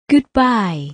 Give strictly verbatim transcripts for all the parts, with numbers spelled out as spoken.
Goodbye.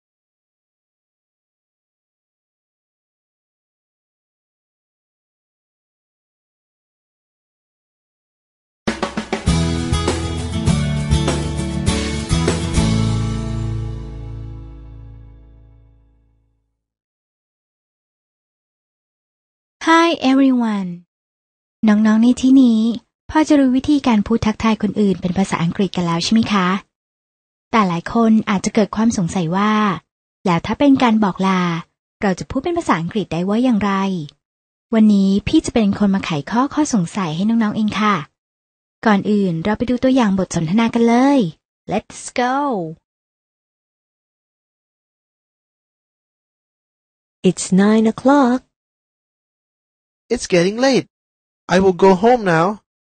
Hi everyone น้องๆในที่นี้พอจะรู้วิธีการพูดทักทายคนอื่นเป็นภาษาอังกฤษกันแล้วใช่ไหมคะแต่หลายคนอาจจะเกิดความสงสัยว่าแล้วถ้าเป็นการบอกลาเราจะพูดเป็นภาษาอังกฤษได้ว่าอย่างไรวันนี้พี่จะเป็นคนมาไขข้อข้อสงสัยให้น้องๆเองค่ะก่อนอื่นเราไปดูตัวอย่างบทสนทนากันเลย Let's go It's nine o'clock. It's getting late. I will go home now.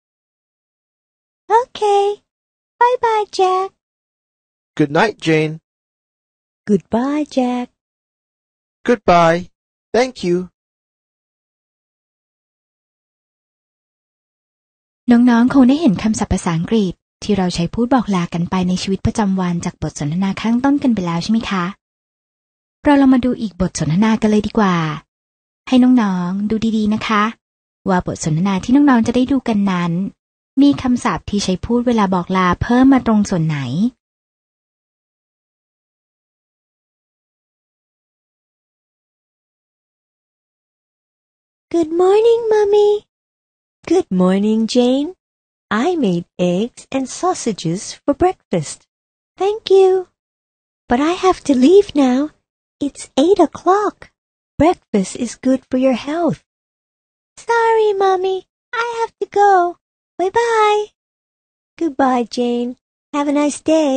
Okay. Bye-bye, Jack. Good night, Jane. Goodbye, Jack. Goodbye. Thank you. น้องๆคงได้เห็นคำศัพท์ภาษาอังกฤษที่เราใช้พูดบอกลากันไปในชีวิตประจำวันจากบทสนทนาข้างต้นกันไปแล้วใช่ไหมคะเราลองมาดูอีกบทสนทนากันเลยดีกว่าให้น้องๆดูดีๆนะคะว่าบทสนทนาที่น้องๆจะได้ดูกันนั้นมีคำศัพท์ที่ใช้พูดเวลาบอกลาเพิ่มมาตรงส่วนไหน Good morning, Mommy. Good morning, Jane. I made eggs and sausages for breakfast. Thank you. But I have to leave now. It's eight o'clock. Breakfast is good for your health. Sorry, Mommy. I have to go. Bye-bye. Goodbye, Jane. Have a nice day.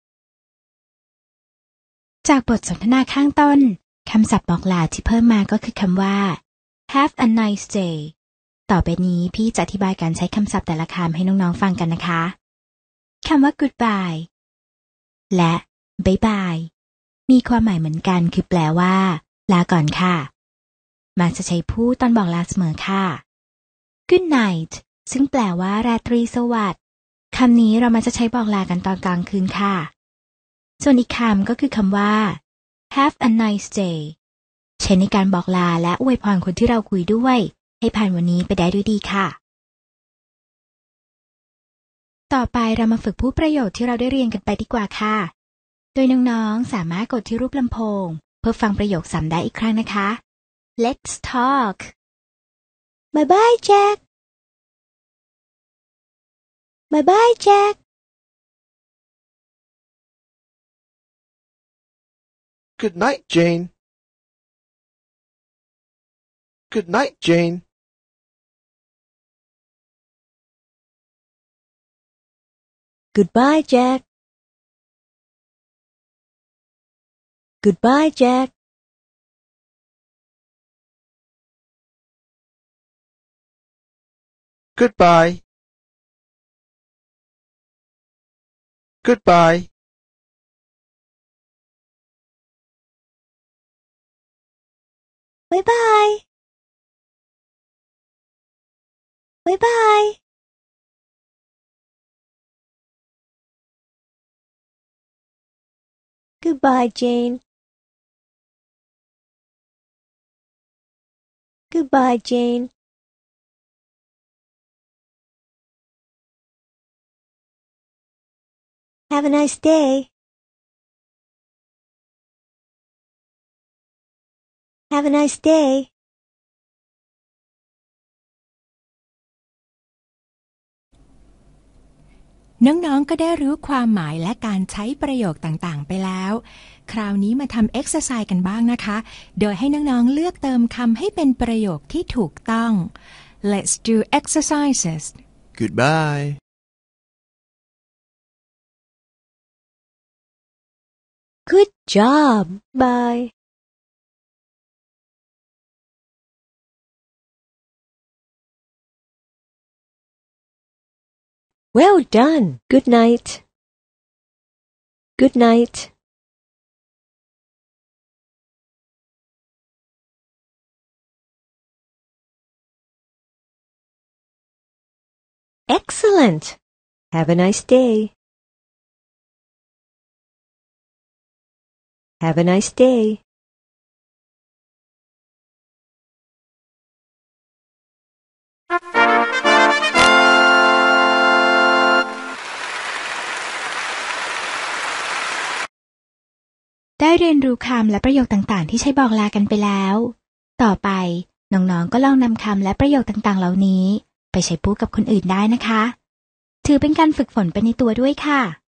จากบทสนทนาข้างต้นคำศัพท์บอกลาที่เพิ่มมาก็คือคำว่า Have a nice day ต่อไปนี้พี่จะอธิบายการใช้คำศัพท์แต่ละคำให้น้องๆฟังกันนะคะคำว่า goodbye และ bye bye มีความหมายเหมือนกันคือแปลว่าลาก่อนค่ะมักจะใช้พูดตอนบอกลาเสมอค่ะ Good night ซึ่งแปลว่าราตรีสวัสดิ์คำนี้เรามักจะใช้บอกลากันตอนกลางคืนค่ะส่วนอีกคำก็คือคำว่า Have a nice day ใช้ในการบอกลาและอวยพรคนที่เราคุยด้วยให้ผ่านวันนี้ไปได้ด้วยดีค่ะต่อไปเรามาฝึกพูดประโยคที่เราได้เรียนกันไปดีกว่าค่ะโดยน้องๆสามารถกดที่รูปลำโพงเพื่อฟังประโยคซ้ำได้อีกครั้งนะคะ Let's talk Bye-bye, Jack. Bye-bye, Jack. Good night, Jane. Good night, Jane. Goodbye, Jack. Goodbye, Jack. Goodbye. Goodbye. Bye-bye. Bye-bye. Goodbye, Jane. Goodbye, Jane. Have a nice day. Have a nice day. น้องๆก็ได้รู้ความหมายและการใช้ประโยคต่างๆไปแล้วคราวนี้มาทำเอ็กซ์ไซส์กันบ้างนะคะโดยให้น้องๆเลือกเติมคำให้เป็นประโยคที่ถูกต้อง Let's do exercises. Goodbye. Good job. Bye. Well done. Good night. Good night. Excellent. Have a nice day. Have a nice day. ได้เรียนรู้คำและประโยคต่างๆที่ใช้บอกลากันไปแล้ว ต่อไปน้องๆก็ลองนำคำและประโยคต่างๆเหล่านี้ไปใช้พูดกับคนอื่นได้นะคะถือเป็นการฝึกฝนไปในตัวด้วยค่ะ